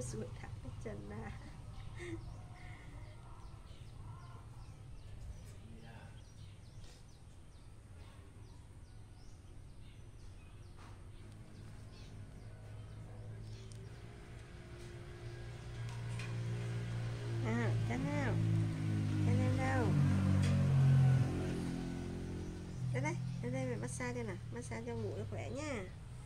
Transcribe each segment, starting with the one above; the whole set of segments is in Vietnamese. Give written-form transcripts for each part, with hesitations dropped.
duỗi thẳng cái chân ra. Chân nào, chân em đâu? Đây đây mẹ massage cho nào, massage cho ngủ cho khỏe nha.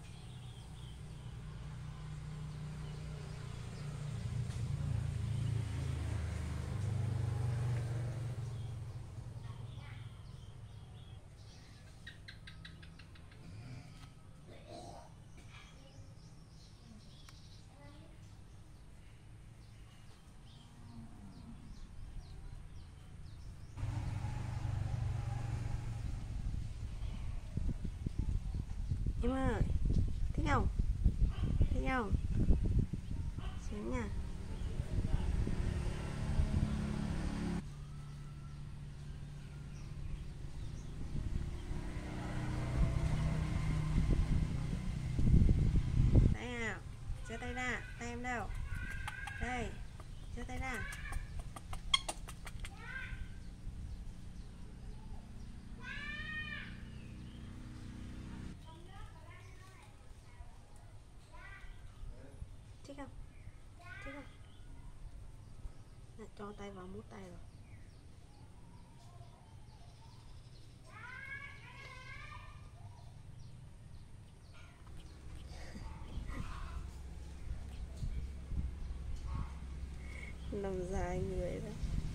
Em ơi, thích không? Thích không? Xuống nha. Tay nào, giơ tay ra, tay em đâu? Đây, giơ tay ra. Thích không? Thích không? Lại cho tay vào mút tay rồi. Làm dài người đấy.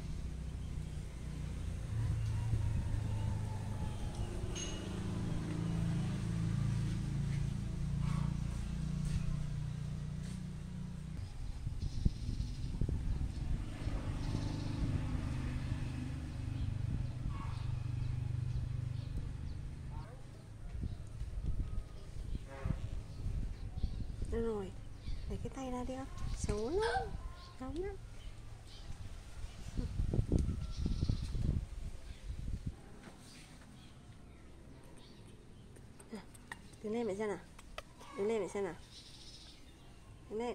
Được rồi, lấy cái tay ra đi không? Xấu lắm, xấu lắm. Đứng lên mẹ xem nào. Đứng lên mẹ xem nào. Đứng lên.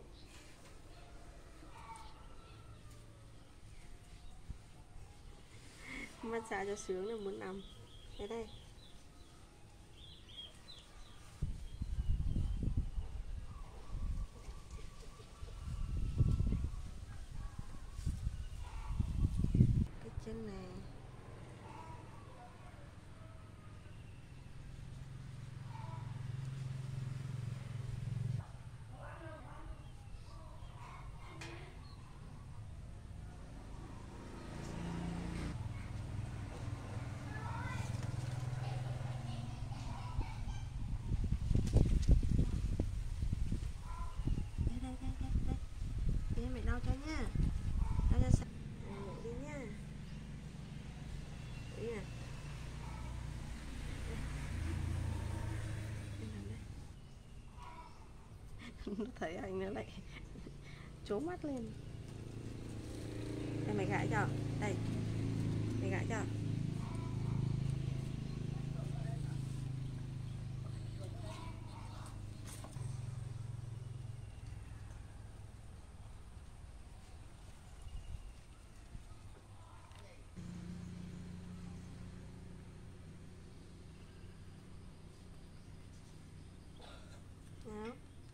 Massage cho sướng là muốn nằm. Đây đây. Cái chân này. Mẹ lau cho nha, lau cho sạch. Ngủ đi nha. Đi nè. Em làm đây. Nó thấy anh nó lại trố mắt lên. Đây mày gãi cho. Đây. Mày gãi cho. Đó.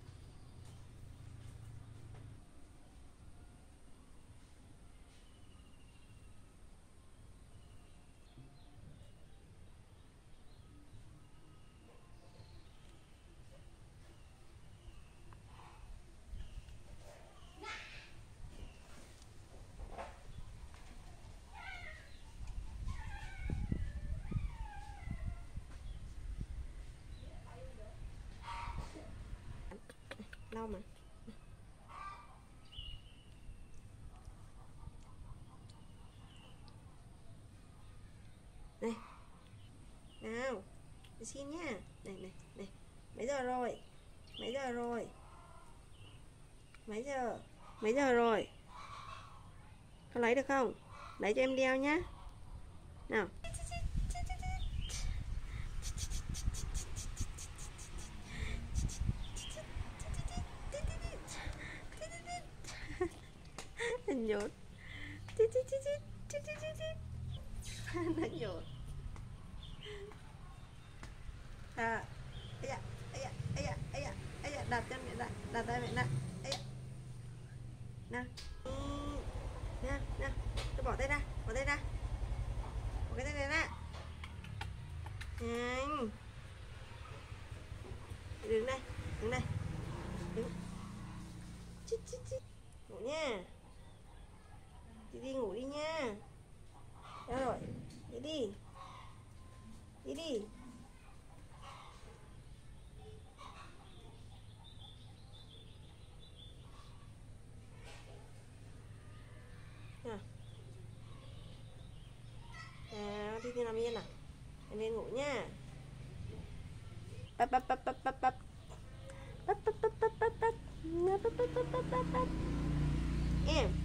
Lau mà. Này. Nào. Đi xin nhá. Này này này. Mấy giờ rồi? Mấy giờ rồi? Mấy giờ? Mấy giờ rồi? Có lấy được không? Lấy cho em đeo nhá. Nào. Nhột. Tít tít tít tít tít tít tít. Nó nhột. À, ấy da, ấy da, ấy da, ấy da, ấy da, đặt chân mẹ lại, đặt tay mẹ lại. Ấy da. Nào. Nào, nào. Tôi bỏ tay ra, bỏ tay ra. Bỏ cái tay này ra. Nhanh. Đứng đây, đứng đây. Đứng. Chít chít chít. Ngủ nha. Đi ngủ đi nha. Đâu rồi? Đi đi. Đi đi. Nào. Đi nằm yên nào. Em lên ngủ nha. Bắp bắp bắp bắp bắp bắp. Bắp bắp bắp bắp bắp bắp. Bắp bắp bắp bắp bắp bắp. Em.